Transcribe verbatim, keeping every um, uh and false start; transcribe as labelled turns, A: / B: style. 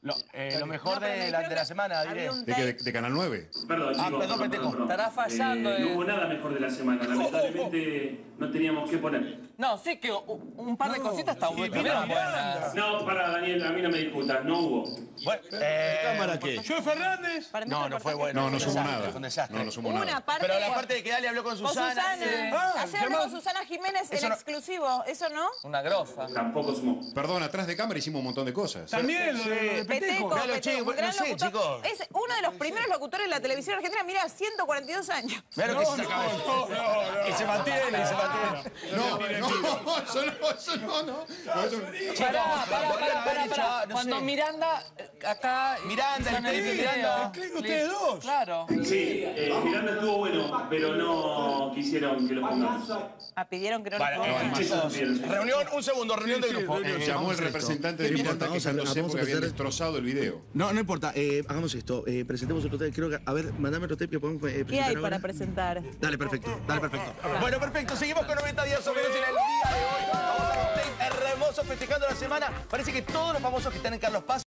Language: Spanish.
A: Lo, eh, lo mejor
B: No,
A: de, la, de la semana, diré.
C: ¿De, qué, de, de Canal nueve?
D: Perdón,
A: Ah,
D: chicos,
A: perdón, Peteco.
E: Estará fallando.
D: Eh,
E: eh.
D: no hubo nada mejor de la semana. Lamentablemente no teníamos que poner.
E: No, sí que un un par de cositas está bueno. buenas.
D: No, para Daniel, a mí no me discutas, no hubo.
A: Bueno, eh,
F: ¿Cámara qué?
B: ¿Joe Fernández?
G: Para mí
A: no,
G: fue
A: no fue
G: perfecto.
A: bueno.
C: No, no
A: fue un
C: sumó
A: desastre,
C: nada.
A: fue un desastre.
C: No, no sumó
G: Una
C: nada.
G: parte...
A: Pero la parte de que Dale habló con
G: Con
A: Susana.
G: Susana.
A: eh,
B: Ah,
G: Ayer habló
B: llamó-
G: con Susana Jiménez,
A: Eso
G: el
A: no-
G: exclusivo. ¿Eso no?
E: Una grosa.
D: Tampoco sumó.
C: Perdón, atrás de cámara hicimos un montón de cosas.
B: También lo de, lo de Peteco.
G: Peteco,
A: Claro,
G: Peteco,
A: chicos,
G: un gran
A: no sé,
G: locutor.
A: chicos.
G: Es uno de los primeros locutores de la televisión argentina. Mira, ciento cuarenta y dos años.
A: Mirá lo que se saca.
B: no, no, no.
A: Y se mantiene, y se mantiene.
C: No, no, eso no, eso no, no. No, eso no.
E: Pará, pará,
A: podrían
E: pará,
A: haber
E: pará,
A: hecho,
E: pará.
A: no
E: Cuando
A: sé.
E: Miranda, eh, acá...
A: Miranda,
E: hizo
A: el Felipe
E: video.
A: Miranda.
B: Escriben ustedes dos.
E: Claro.
D: Sí, eh, Miranda estuvo bueno, pero no quisieron que lo pongamos.
G: Ah, pidieron que no
A: Vale,
G: lo
A: eh,
G: pongan.
A: chicos, reunión, un segundo, reunión de grupo. Eh,
C: Llamó
H: vamos
C: el
H: a esto.
C: representante de
H: No
C: Miranda
H: importa, vamos a-
C: quejándose
H: vamos a
C: porque habían
H: empezar-
C: destrozado el video.
H: No, no importa. Eh, hagamos esto. Eh, presentemos otro tape. Creo que, a ver, mandame otro tape que podemos eh, presentar
G: ¿Qué hay
H: ahora.
G: para presentar?
H: Dale, perfecto. Dale, perfecto.
A: Bueno, perfecto. Seguimos con noventa días o menos en el día de hoy. Vamos a un tape hermoso festejando la semana. Parece que todos los famosos que están en Carlos Paz